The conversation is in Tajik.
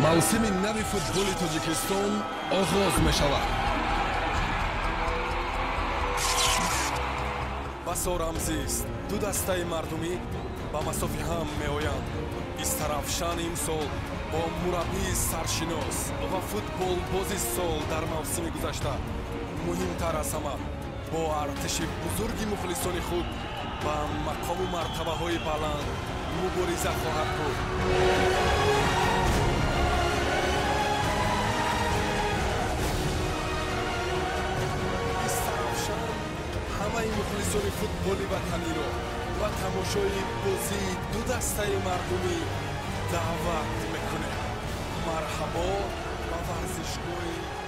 мавсими нави футболи Тоҷикистон оғоз мешавад. басо рамзист ду дастаи мардумӣ ба масофи ҳам меоянд. истарафшан имсол бо мураббии саршинос ва футболбози сол дар мавсими гузашта муҳимтар аз ҳама бо артиши бузурги мухлисони худ ба мақому мартабаҳои баланд мубориза хоҳад буд. ҳамаи мухлисони футболи ватаниро ва тамошои бозии ду дастаи мардумӣ даъват мекунем. марҳабо ба варзишгоҳи